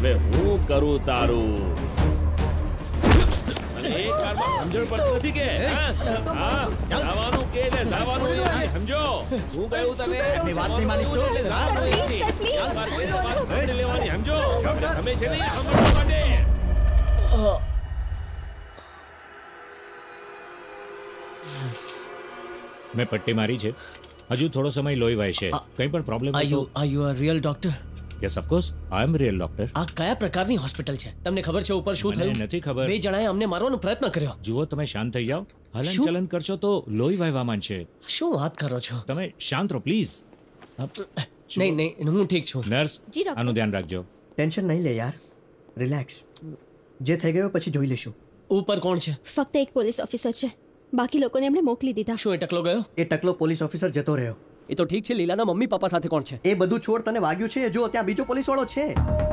હવે હું કરું તારું અને એક વારમાં સમજણ પડતી નથી કે જવાનું કે ને જવાનું સમજો હું કહ્યું તને વાત નહીં માનીશ તો લેવાની સમજો તમે છે ને સમજવા માટે મેં પટ્ટી મારી છે હજુ થોડો સમય લોહી વહેશે કંઈ પણ problem are you a real doctor yes of course I am real doctor આ કયા પ્રકારની હોસ્પિટલ છે તમને ખબર છે ઉપર શું થયું નથી ખબર બે જણાએ અમને મારવાનો પ્રયત્ન કર્યો જુઓ તમે શાંત થઈ જાઓ હલન ચલન કરશો તો લોહી વહેવા માંડશે શું વાત કરો છો તમે શાંત રહો પ્લીઝ નહીં હું ઠીક છું નર્સ આનું ધ્યાન રાખજો ટેન્શન નહીં લે યાર રિલેક્સ જે થઈ ગયો પછી જોઈ લેશું ઉપર કોણ છે ફક્ત એક પોલીસ ઓફિસર છે બાકી લોકોને એમણે મોકલી દીધા શું એ ટકલો ગયો એ ટકલો પોલીસ ઓફિસર જતો રહ્યો એ તો ઠીક છે લીલાના મમ્મી પપ્પા સાથે કોણ છે એ બધું છોડ તને વાગ્યું છે જો ત્યાં બીજો પોલીસ વાળો છે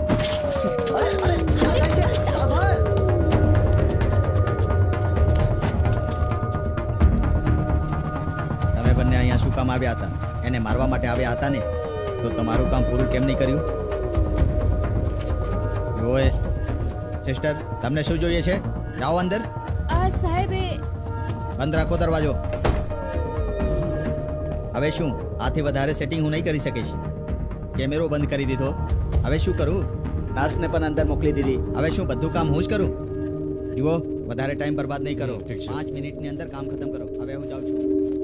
તમે બંને અહીંયા શું કામ આવ્યા હતા એને મારવા માટે આવ્યા હતા ને તો તમારું કામ પૂરું કેમ નહીં કર્યું જોએ સિસ્ટર તમને શું જોઈએ છે જાઓ અંદર સાહેબે બંધ રાખો દરવાજો હવે શું આથી વધારે સેટિંગ હું નહીં કરી શકીશ કેમેરો બંધ કરી દીધો હવે શું કરું નર્સને પણ અંદર મોકલી દીધી હવે શું બધું કામ હું જ કરું જુઓ વધારે ટાઈમ બરબાદ નહીં કરો 5 મિનિટની અંદર કામ ખતમ કરો હવે હું જાઉં છું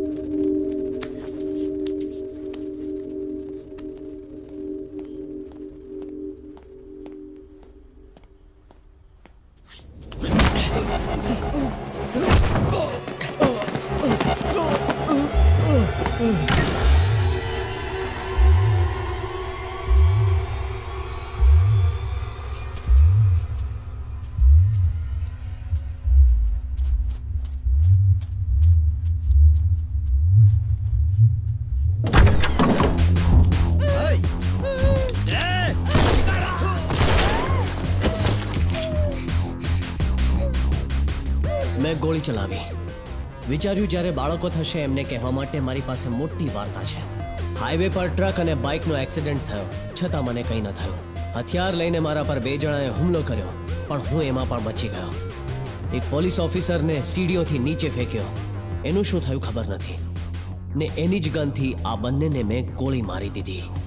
મેં ગોળી ચલાવી વિચાર્યું જ્યારે બાળકો થશે એમને કહેવા માટે મારી પાસે મોટી વાર્તા છે હાઈવે પર ટ્રક અને બાઇકનો એક્સિડન્ટ થયો છતાં મને કંઈ ન થયું હથિયાર લઈને મારા પર બે જણાએ હુમલો કર્યો પણ હું એમાં પણ બચી ગયો એક પોલીસ ઓફિસરને સીડીઓથી નીચે ફેંક્યો એનું શું થયું ખબર નથી ને એની જ ગનથી આ બંનેને મેં ગોળી મારી દીધી